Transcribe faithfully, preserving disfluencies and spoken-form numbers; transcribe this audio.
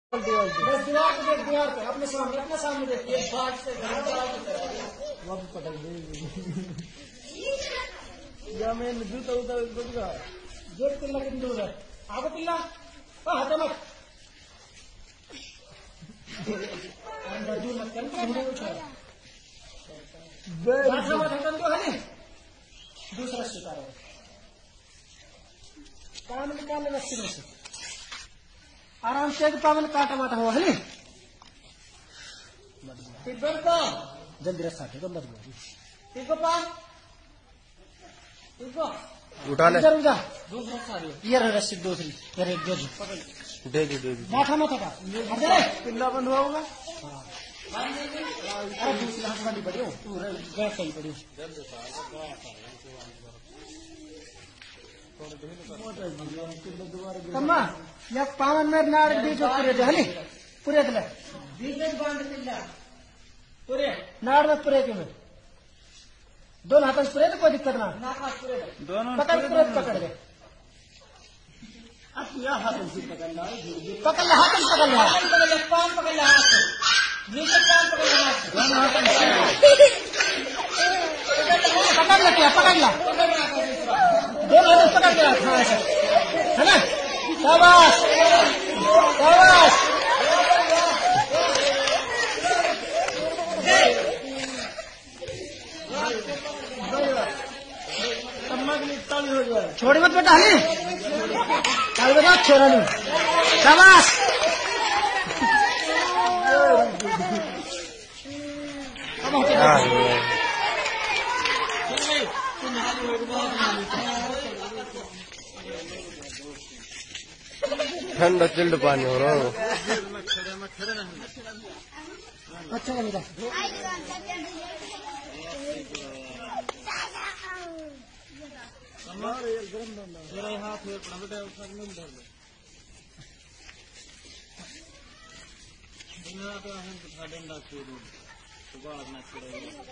बस दीवार पे देख, दीवार पे अपने सामने अपने सामने देखिए बाहर से वो भी पटक देगी या मैं जूता उतर दूंगा जोर पिल्ला कितनी दूर है आगो पिल्ला हटे मत दूर मत कर उठा मत हटन दो है दूसरा शिकार काम निकालने रस्ते में से आराम से पावन काटा माटा हुआ है को जल्दी रस्ता थे तो मत बोल पा उठा ले ये रस्सी दूसरी दे दे दे माथा माथा का पिल्ला बंद हुआ होगा अरे दूसरी हाथ वाली पड़ी हो तू गैस सही पड़ी अम्मा या पावन में नाड़ बीज पूरे थे हली पूरे थे बीज बांध पिल्ला पूरे नाड़ में पूरे के में दोनों हाथों से पूरे तो कोई दिक्कत ना दोनों पकड़ पूरे पकड़ दे अब या हाथों से पकड़ना पकड़ ले हाथों से पकड़ ले पकड़ ले पान पकड़ ले हाथ से नीचे पान पकड़ ले हाथ दोनों हाथों से पकड़ ले क्या पकड़ ला दोनों हाथों पकड़ के रखना है है ना शाबाश शाबाश छोड़ी मत बेटा है कल बेटा छोड़ा नहीं शाबाश ठंडा चिल्ड पानी हो रहा हो अच्छा बेटा हमारे गरम मेरा हाथ है अपना बेटा उसका नहीं डर दुनिया तो हम तो डंडा छोड़ दो तो बाहर ना छोड़ेगा